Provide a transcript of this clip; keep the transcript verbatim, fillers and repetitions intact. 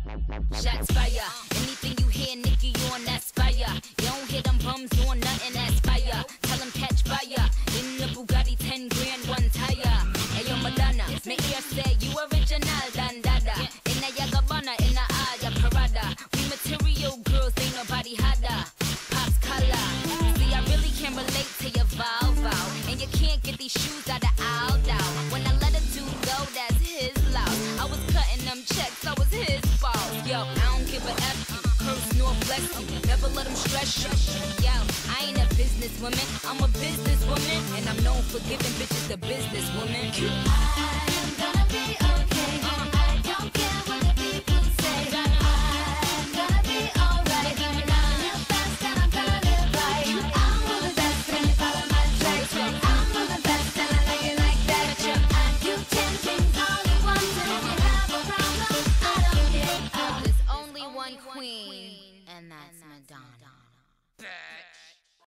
Shots fire. Anything you hear, Nicki, on that's fire. You don't hear them bums on nothing that's fire. Tell them catch fire. In the Bugatti, ten grand, one tire. Ayo Madonna, me ear say you original dan dada. In a Yagabana, in a Aya Parada. We material girls, ain't nobody harder. Pops color. See, I really can't relate to your vow vow. And you can't get these shoes out of out out. When I let a dude go, that's his loss. I was cutting them checks, I was his fault. Yo, I don't give a F you, curse nor bless you. Never let them stress you. Yo, I ain't a businesswoman, I'm a businesswoman. And I'm known for giving bitches the businesswoman. I'm gonna be okay. I don't care what the people say. I'm gonna be alright. I'm live fast and I'm gonna live right. I'm moving fast and you follow my tracks. I'm moving fast and I like it like that. I do ten things all at once, and if you have a problem, I don't care. There's only one queen, and that's Madonna.